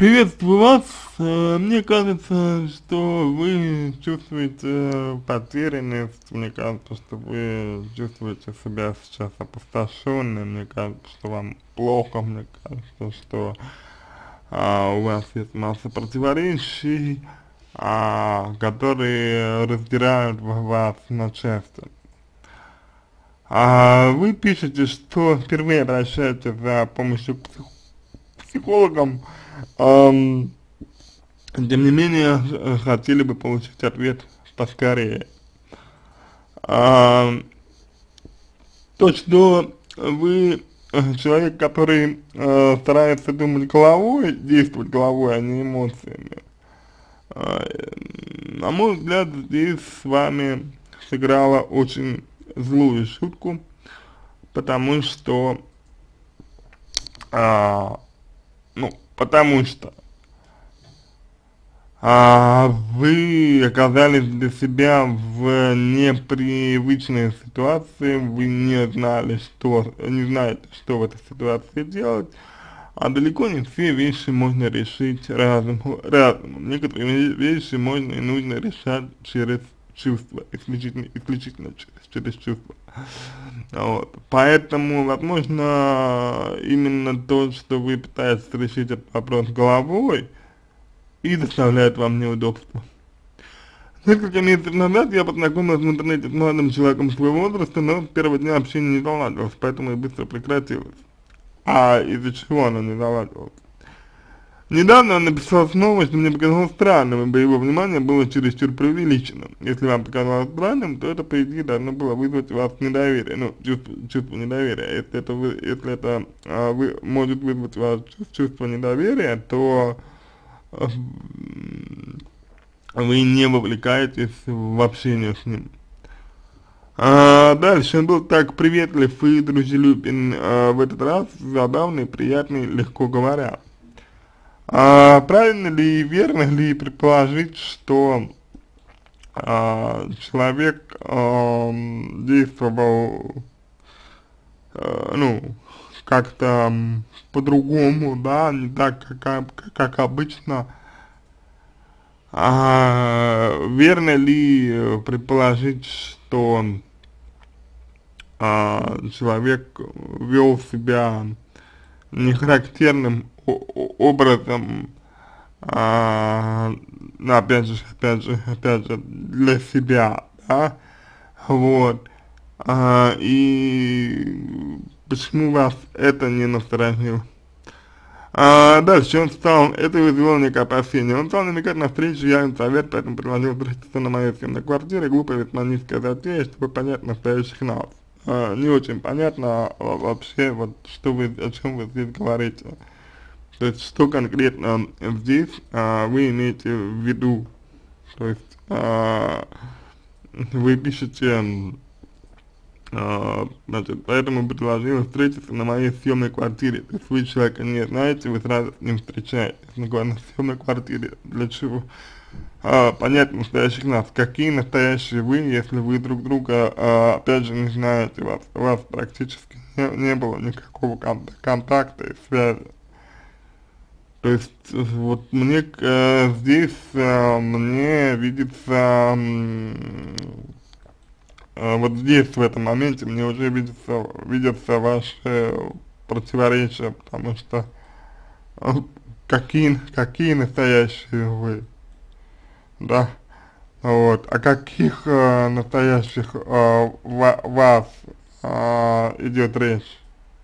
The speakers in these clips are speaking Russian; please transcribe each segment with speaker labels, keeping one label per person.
Speaker 1: Приветствую вас. Мне кажется, что вы чувствуете потерянность. Мне кажется, что вы чувствуете себя сейчас опустошенным. Мне кажется, что вам плохо. Мне кажется, что у вас есть масса противоречий, которые раздирают вас на части. Вы пишете, что впервые обращаетесь за помощью к психологам. Тем не менее, хотели бы получить ответ поскорее. А, То, что вы человек, который старается думать головой, действовать головой, а не эмоциями. На мой взгляд, здесь с вами сыграла очень злую шутку, потому что, а, потому что вы оказались для себя в непривычной ситуации, вы не знаете, что в этой ситуации делать, далеко не все вещи можно решить разумом. Некоторые вещи можно и нужно решать через чувства, исключительно через чувства. Вот. Поэтому, возможно, именно то, что вы пытаетесь решить этот вопрос головой, и доставляет вам неудобства. Несколько месяцев назад я познакомился в интернете с молодым человеком своего возраста, но с первого дня общения не заладилось, поэтому и быстро прекратилось. Из-за чего оно не заладилось? Недавно он написал снова, что мне показалось странным, ибо его внимание было чересчур преувеличено. Если вам показалось странным, то это, по идее, должно было вызвать у вас недоверие, чувство недоверия. Если это может вызвать у вас чувство недоверия, то вы не вовлекаетесь в общение с ним. Дальше он был так приветлив и дружелюбен в этот раз, забавный, приятный, легко говоря. Правильно ли и верно ли предположить, что человек действовал, как-то по-другому, да, не так, как обычно? Верно ли предположить, что человек вел себя нехарактерным образом, опять же, для себя, да, вот, и почему вас это не насторожило? Дальше это вызвало некое опасение. Он стал намекать на встречу, я им совет, поэтому предложил встретиться на моей съемной квартире. Глупая весьма низкая затея, чтобы понять настоящих нас. Не очень понятно вообще, вот, о чем вы здесь говорите. То есть, что конкретно здесь вы имеете в виду? То есть, вы пишете, значит, поэтому предложил встретиться на моей съемной квартире. То есть вы человека не знаете, вы сразу с ним встречаетесь на съемной квартире. Для чего? Понять настоящих нас. Какие настоящие вы, если вы друг друга, опять же, не знаете, у вас практически не было никакого контакта и связи. То есть, вот мне здесь, мне видится, вот здесь, в этом моменте, мне уже видятся ваши противоречия, потому что какие настоящие вы, да, вот, о каких настоящих вас идет речь,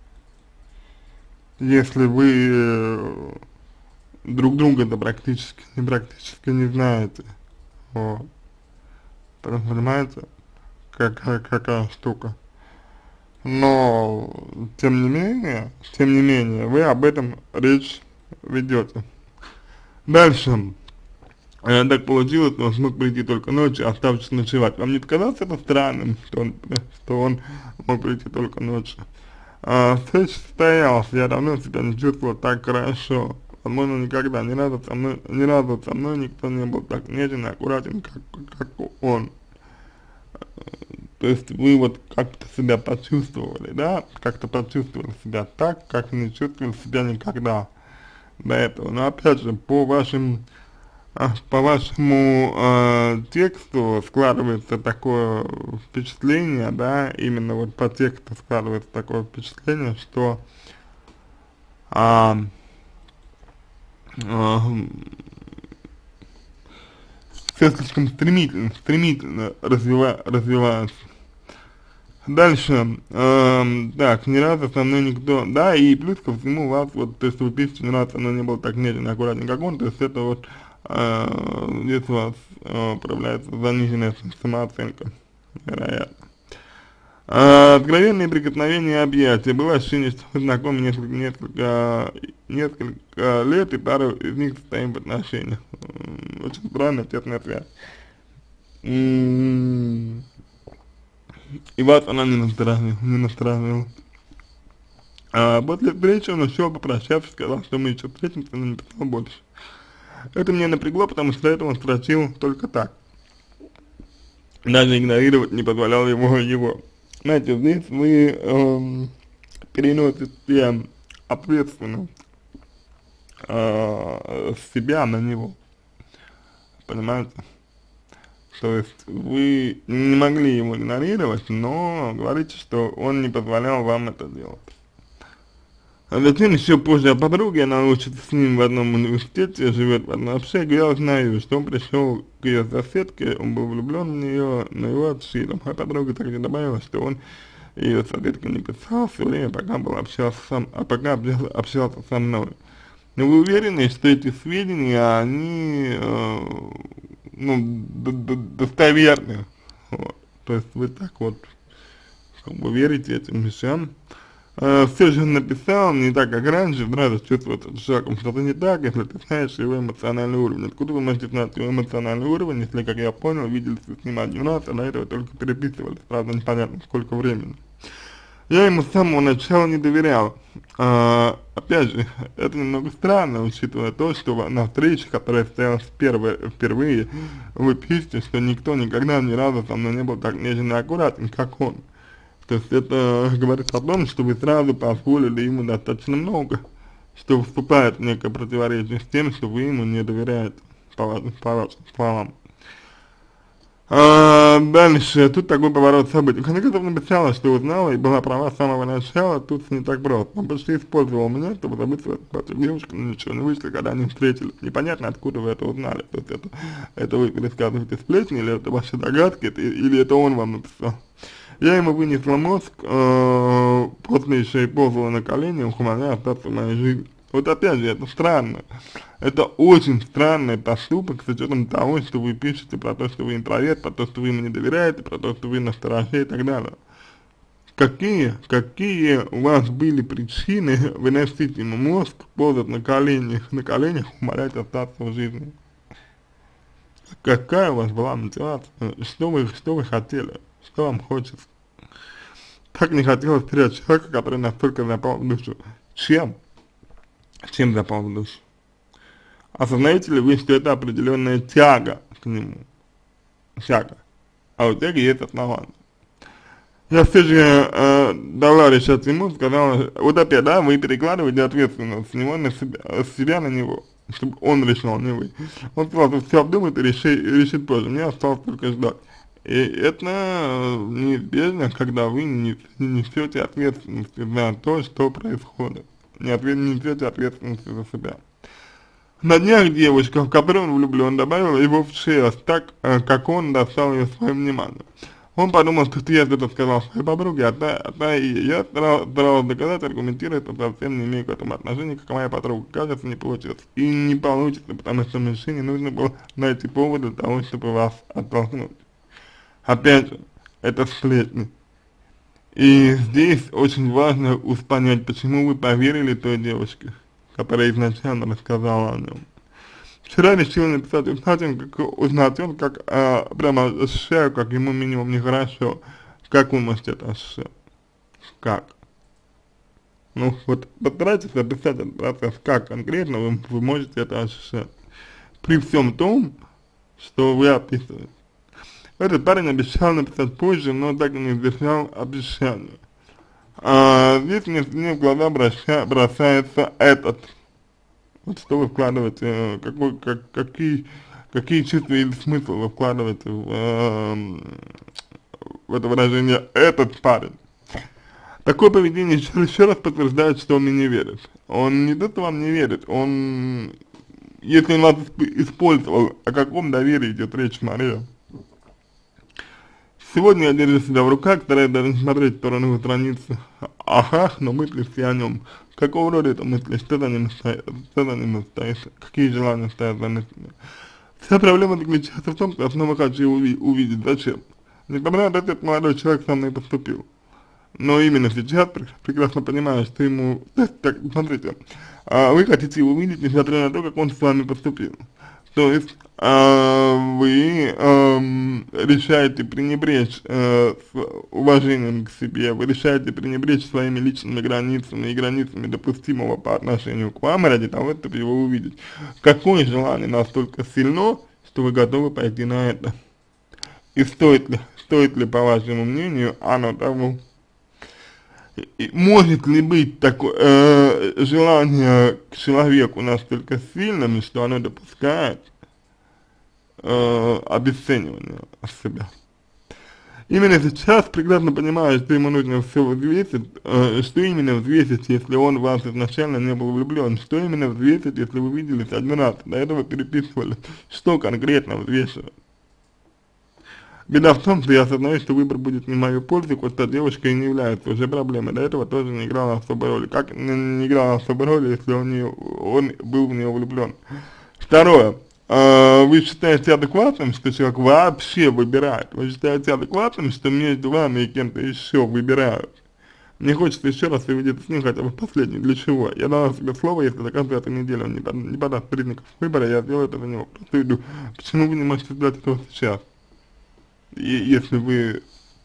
Speaker 1: если вы друг друга-то практически не знаете, вот, понимаете? Какая штука. Но, тем не менее, вы об этом речь ведете. Дальше. Так получилось, что он смог прийти только ночью, оставшись ночевать. Вам не показалось это странным, что он мог прийти только ночью? Встреча состоялась, я давно себя не чувствовал так хорошо. Возможно, никогда, ни разу со мной никто не был так нежен и аккуратен, как он. То есть вы вот как-то себя почувствовали, да, как-то почувствовали себя так, как не чувствовали себя никогда. до этого. Но опять же, по вашему тексту складывается такое впечатление, да, именно вот по тексту складывается такое впечатление, что а, а, все слишком стремительно развивается. Дальше, так, ни разу со мной никто, да, и плюс ко всему у вас, вот, то есть вы пишете, ни разу со мной не было так нежно, аккуратненько, как он, то есть это вот, здесь у вас проявляется заниженная самооценка, вероятно. Откровенные прикосновения и объятия. Было ощущение, что мы знакомы несколько лет, и пару из них состоим в отношениях. Очень странная, честная связь. И вас она не настораживала. После встречи он ушел, попрощавшись, сказал, что мы еще встретимся, но не писал больше. Это меня напрягло, потому что это он строчил только так. Даже игнорировать не позволял его. Знаете, здесь вы переносите ответственность себя на него, понимаете? То есть вы не могли его игнорировать, но говорите, что он не позволял вам это делать. А затем еще позже подруге, она учится с ним в одном университете, живет в одном общаге, я узнаю, что он пришел к ее соседке, он был влюблен в нее, но его отшили. А подруга также добавила, что он ее соседка не писал все время, пока общался со мной. Но вы уверены, что эти сведения, они, ну, достоверны? Вот. То есть вы так вот, как бы верите этим вещам. Все же он написал не так, как раньше, сразу чувствуется шагом, что-то не так, если ты знаешь его эмоциональный уровень. Откуда вы можете знать его эмоциональный уровень, если, как я понял, виделись с ним один раз, а до этого только переписывались, правда, непонятно сколько времени. Я ему с самого начала не доверял. Опять же, это немного странно, учитывая то, что на встрече, которая состоялась впервые, вы пишете, что никто никогда ни разу со мной не был так нежен и аккуратен, как он. То есть это говорит о том, что вы сразу позволили ему достаточно много, что вступает в некое противоречие с тем, что вы ему не доверяете, по вашим словам. Дальше, тут такой поворот событий. Конкретно написала, что узнала и была права с самого начала, тут не так просто. Он почти использовал меня, чтобы добиться от девушки, но ничего не вышло, когда они встретились. Непонятно, откуда вы это узнали. То есть это вы пересказываете сплетни, или это ваши догадки, или это он вам написал. Я ему вынесла мозг, после еще и ползала на колени, умоляя остаться в моей жизни. Вот опять же, это странно. Это очень странный поступок с учетом того, что вы пишете про то, что вы интроверт, про то, что вы ему не доверяете, про то, что вы настороже и так далее. Какие у вас были причины выносить ему мозг, ползать на коленях, умолять остаться в жизни? Какая у вас была мотивация? Что вы хотели? Что вам хочется? Так не хотелось терять человека, который настолько запал в душу. Чем запал в душу? Осознаете ли вы, что это определенная тяга к нему? Тяга. А у тяги есть основания. Я все же дала решать ему, сказала, вот опять, да, вы перекладываете ответственность с него на себя, с себя на него, чтобы он решил, не вы. Он сказал, все обдумает и решит позже, мне осталось только ждать. И это неизбежно, когда вы не несете ответственность за то, что происходит, не несете ответственность за себя. На днях девушка, в которую он влюблен, добавила его в шесть, так как он достал ее своим вниманием. Он подумал, что я это сказал своей подруге, я старалась доказать, аргументировать, что совсем не имею к этому отношения, как моя подруга. Кажется, не получилось. И не получится, потому что мужчине нужно было найти повод для того, чтобы вас оттолкнуть. Опять же, это сплетни. И здесь очень важно понять, почему вы поверили той девушке, которая изначально рассказала о нем. Вчера решил написать узнать он, как прямо ощущаю, как ему минимум нехорошо. Как вы можете это ощущать? Как? Ну, вот постарайтесь описать этот процесс, как конкретно вы можете это ощущать. При всем том, что вы описываете. Этот парень обещал написать позже, но так и не сдержал обещания. Здесь мне в глаза бросается этот Вот что вы вкладываете, какие чувства или смысл вы вкладываете в это выражение «этот парень». Такое поведение еще раз подтверждает, что он мне не верит. Он не то, что вам не верит, он, если он вас использовал, о каком доверии идет речь, Мария? Сегодня я держу себя в руках, стараюсь даже не смотреть в сторону его страницы. Ага, но мысли все о нем. Какого рода это мысли? Что за ними стоит? Какие желания стоят за мыслями? Вся проблема заключается в том, что я снова хочу его увидеть. Зачем? Несмотря на этот молодой человек со мной поступил. Но именно сейчас прекрасно понимаю, что ему... Так, смотрите, вы хотите его увидеть, несмотря на то, как он с вами поступил. То есть вы решаете пренебречь с уважением к себе, вы решаете пренебречь своими личными границами и границами допустимого по отношению к вам ради того, чтобы его увидеть. Какое желание настолько сильно, что вы готовы пойти на это? И стоит ли, по вашему мнению, оно того? И может ли быть такое желание к человеку настолько сильным, что оно допускает обесценивание себя? Именно сейчас прекрасно понимаю, что ему нужно все взвесить, что именно взвесить, если он в вас изначально не был влюблен, что именно взвесить, если вы виделись один раз, до этого переписывали, что конкретно взвешивать. Беда в том, что я осознаю, что выбор будет не в мою пользу, хоть та девушка и не является уже проблемой. До этого тоже не играла особой роли. Как не играла особой роли, если он был в нее влюблен? Второе. Вы считаете адекватным, что человек вообще выбирает? Вы считаете адекватным, что между вами и кем-то еще выбирают? Мне хочется еще раз увидеться с ним, хотя бы последний. Для чего? Я дала себе слово, если до конца этой недели он не подаст признаков выбора, я сделаю это за него. Просто иду. Почему вы не можете сделать этого сейчас? И если вы,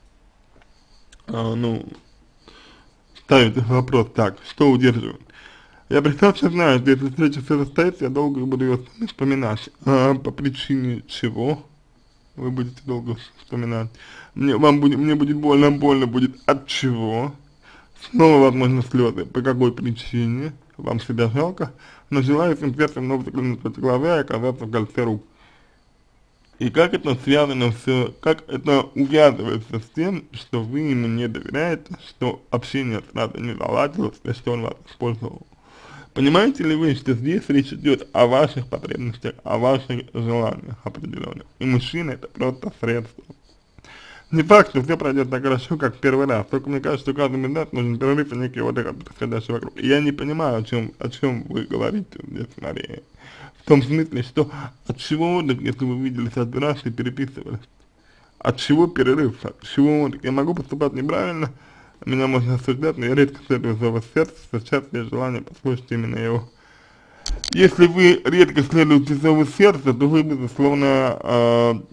Speaker 1: ставите вопрос так, что удерживает? Я прекрасно знаю, что если встреча все состоится, я долго буду ее вспоминать. По причине чего вы будете долго вспоминать? Мне будет больно будет от чего? Снова, возможно, слезы. По какой причине? Вам себя жалко? Но желаю всем сердцем вновь заглянуть в глаза и оказаться в кольце рук. И как это связано все, как это увязывается с тем, что вы ему не доверяете, что общение сразу не наладилось, и что он вас использовал. Понимаете ли вы, что здесь речь идет о ваших потребностях, о ваших желаниях определенных. И мужчина это просто средство. Не факт, что все пройдет так хорошо, как в первый раз. Только мне кажется, что каждый минут нужен перерыв и некий отдых от происходящего вокруг. И я не понимаю, о чем вы говорите здесь, Мария. В том смысле, что от чего отдых, если вы виделись один раз и переписывались? От чего перерыв? От чего отдых? Я могу поступать неправильно, меня можно осуждать, но я редко следую зову сердца, сейчас есть желание послушать именно его. Если вы редко следуете зову сердца, то вы, безусловно,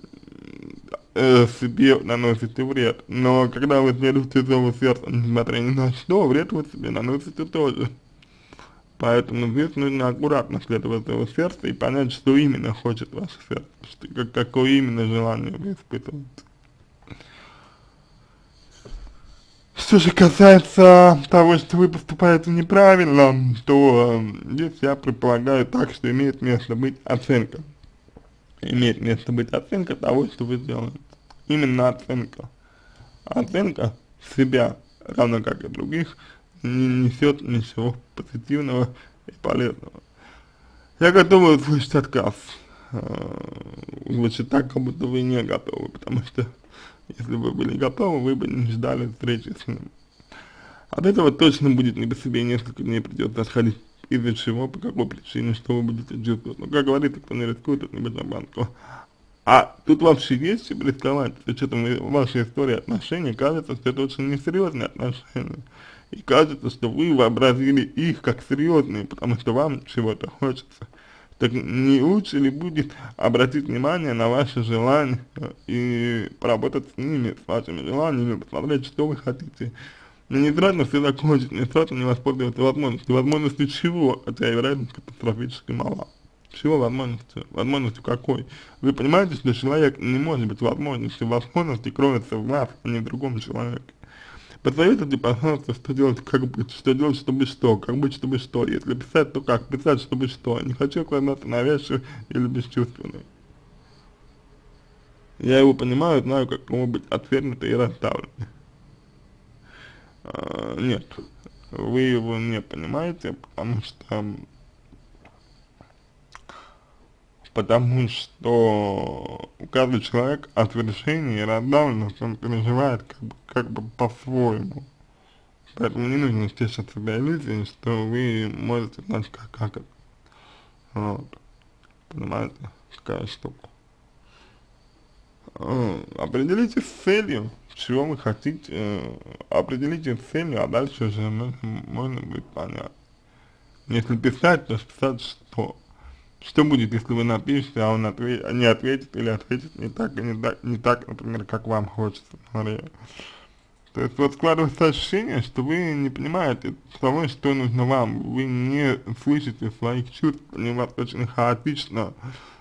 Speaker 1: себе наносите вред. Но когда вы следуете зову сердца, несмотря ни на что, вред вы себе наносите тоже. Поэтому здесь нужно аккуратно следовать зову сердца и понять, что именно хочет ваше сердце, какое именно желание вы испытываете. Что же касается того, что вы поступаете неправильно, то здесь я предполагаю так, что имеет место быть оценка. Имеет место быть оценка того, что вы делаете. Именно оценка. Оценка себя, равно как и других, не несет ничего позитивного и полезного. Я готов услышать отказ. Звучит так, как будто вы не готовы, потому что если бы вы были готовы, вы бы не ждали встречи с ним. От этого точно будет не по себе, несколько дней придется отходить. Из-за чего, по какой причине, что вы будете чувствовать. Но, как говорится, кто не рискует, тот не будет банку. А тут вообще есть чем рисковать. С учетом вашей истории отношений, кажется, что это очень несерьезные отношения. И кажется, что вы вообразили их как серьезные, потому что вам чего-то хочется. Так не лучше ли будет обратить внимание на ваши желания и поработать с ними, с вашими желаниями, посмотреть, что вы хотите. Но не страшно все закончить, не страшно не воспользоваться возможностью. Возможностью чего? Хотя и вероятность катастрофически мала. Чего возможностью? Возможностью какой? Вы понимаете, что человек не может быть возможностью. Возможности кроются в вас, а не в другом человеке. Посоветуйте, пожалуйста, что делать, как быть, что делать, чтобы что, как быть, чтобы что. Если писать, то как писать, чтобы что. Не хочу оказаться навязчивым или бесчувственным. Я его понимаю, знаю, как ему быть отвергнуты и расставлены. Нет, вы его не понимаете, потому что каждый человек от вершины и раздавленности, он переживает как бы по-своему. Поэтому не нужно тешить себя иллюзией, что вы можете знать, как это. Вот. Понимаете, какая штука. Определитесь с целью, чего вы хотите, определитесь с целью, а дальше уже можно будет понять. Если писать, то писать что? Что будет, если вы напишете, а он не ответит или ответит не так, например, как вам хочется, например. То есть вот складывается ощущение, что вы не понимаете того, что нужно вам, вы не слышите своих чувств, они у вас очень хаотично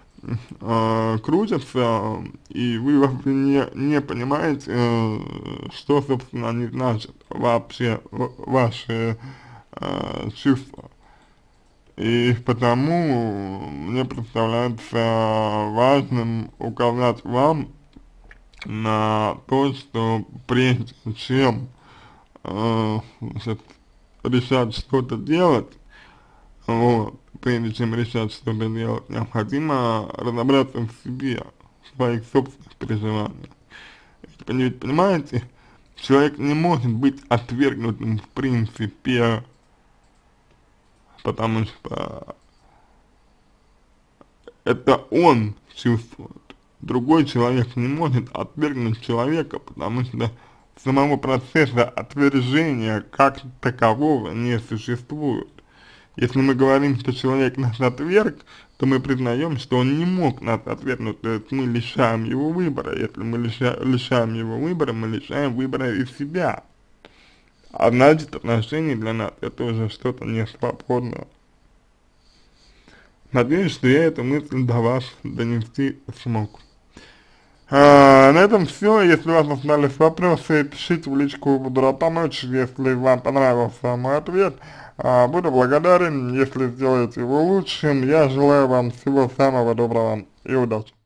Speaker 1: крутятся, и вы вообще не понимаете, что, собственно, они значат, вообще, ваши чувства. И потому мне представляется важным указать вам на то, что прежде чем значит, решать что-то делать, вот, прежде чем решать что-то делать, необходимо разобраться в себе, в своих собственных переживаниях. Ведь понимаете, человек не может быть отвергнутым в принципе, потому что это он чувствует. Другой человек не может отвергнуть человека, потому что самого процесса отвержения как такового не существует. Если мы говорим, что человек нас отверг, то мы признаем, что он не мог нас отвергнуть, то есть мы лишаем его выбора. Если мы лишаем его выбора, мы лишаем выбора из себя. А значит, отношения для нас это уже что-то не свободное. Надеюсь, что я эту мысль до вас донести смог. На этом все. Если у вас остались вопросы, пишите в личку, буду рад помочь. Если вам понравился мой ответ, буду благодарен, если сделаете его лучшим. Я желаю вам всего самого доброго и удачи.